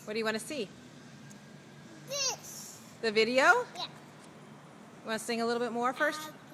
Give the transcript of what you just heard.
What do you want to see? This. The video? Yeah. You want to sing a little bit more first?